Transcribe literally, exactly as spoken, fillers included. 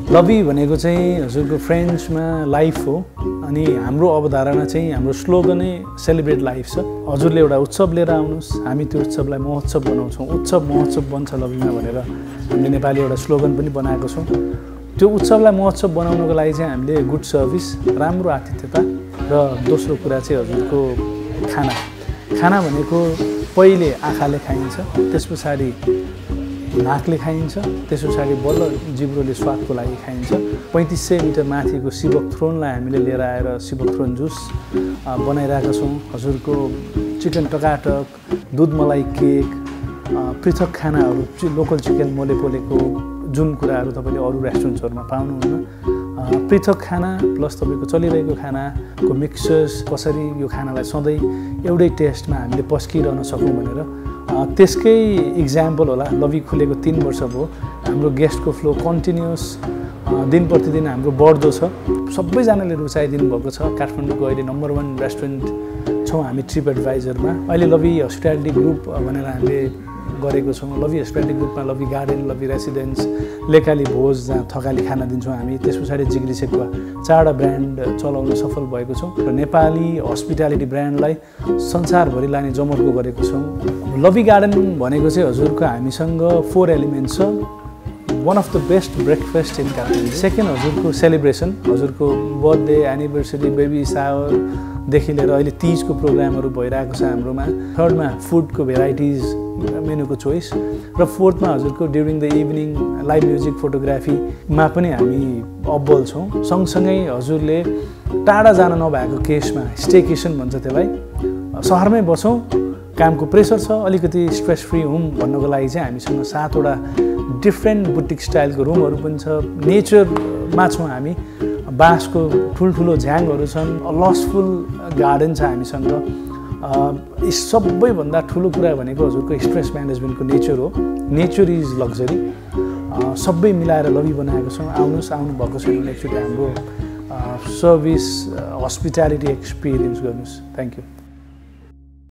लभी भनेको चाहिँ हजुरको फ्रेन्चमा लाइफ हो अनि हाम्रो अवधारणा चाहिँ हाम्रो स्लोगनै सेलिब्रेट लाइफ छ। हजुरले एउटा उत्सव लिएर आउनुहोस्, हामी त्यो उत्सवलाई महोत्सव बनाउँछौँ। उत्सव महोत्सव बन्छ लभीमा भनेर हामीले नेपाली एउटा स्लोगन पनि बनाएको छौँ। त्यो उत्सवलाई महोत्सव बनाउनको लागि चाहिँ हामीले गुड सर्भिस, राम्रो आतिथ्यता र दोस्रो कुरा चाहिँ हजुरको खाना। खाना भनेको पहिले आँखाले खाइन्छ, त्यस पछाडि नाकले खाइन्छ, त्यस पछाडि बल्ल जिब्रोले स्वादको लागि खाइन्छ। पैँतिस सय मिटर माथिको शिवक थ्रोनलाई हामीले लिएर आएर शिवक थ्रोन जुस बनाइरहेका छौँ। हजुरको चिकन टकाटक, दुध मलाई केक, पृथक खानाहरू, लोकल चिकन मोले पोलेको जुन कुराहरू तपाईँले अरू रेस्टुरेन्ट्सहरूमा पाउनुहुन्न, पृथक खाना प्लस तपाईँको चलिरहेको खानाको मिक्सर्स, कसरी यो खानालाई सधैँ एउटै टेस्टमा हामीले पस्किरहन सकौँ भनेर त्यसकै इक्जाम्पल होला। लभी खुलेको तीन वर्ष भयो, हाम्रो गेस्टको फ्लो कन्टिन्युस दिन प्रतिदिन हाम्रो बढ्दो छ। सबैजनाले रुचाइदिनु भएको छ। काठमाडौँको अहिले नम्बर वान रेस्टुरेन्ट छौँ हामी ट्रिप एडभाइजरमा। अहिले लभी हस्पिटालिटी ग्रुप भनेर हामीले गरेको छौँ। लभी हस्पिटालिटी ग्रुपमा लभी गार्डन, लभी रेसिडेन्स, लेकाली भोज जहाँ थकाली खाना दिन्छौँ हामी। त्यस पछाडि जिग्री सेकुवा चारवटा ब्रान्ड चलाउन सफल भएको छौँ र नेपाली हस्पिटालिटी ब्रान्डलाई संसारभरि लाने जमर्को गरेको छौँ। लभी गार्डन भनेको चाहिँ हजुरको हामीसँग फोर एलिमेन्ट्स छ। One of the best breakfast in Kathmandu. Second हजुरको सेलिब्रेसन, हजुरको बर्थडे, एनिभर्सरी, बेबी सावरदेखि लिएर अहिले तिजको प्रोग्रामहरू भइरहेको छ हाम्रोमा। थर्डमा फुडको भेराइटिज, मेनुको चोइस र फोर्थमा हजुरको during the evening live music फोटोग्राफीमा पनि हामी अब्बल छौँ। सँगसँगै हजुरले टाढा जान नभएको केसमा स्टेकेसन भन्छ त्यसलाई, सहरमै बसौँ, कामको प्रेसर छ, अलिकति स्ट्रेस फ्री होम भन्नको लागि चाहिँ हामीसँग सातवटा डिफ्रेन्ट बुटिक स्टाइलको रुमहरू पनि छ। नेचरमा छौँ हामी, बाँसको ठुल्ठुलो झ्याङहरू छन्, लसफुल गार्डन छ हामीसँग। सबैभन्दा ठुलो कुरा भनेको हजुरको स्ट्रेस म्यानेजमेन्टको नेचर हो। Nature is luxury. सबै मिलाएर लभी बनाएको छौँ। आउनुहोस्, आउनुभएको छैन भने एकचोटि हाम्रो सर्भिस हस्पिटालिटी एक्सपिरियन्स गर्नुहोस्। Thank you.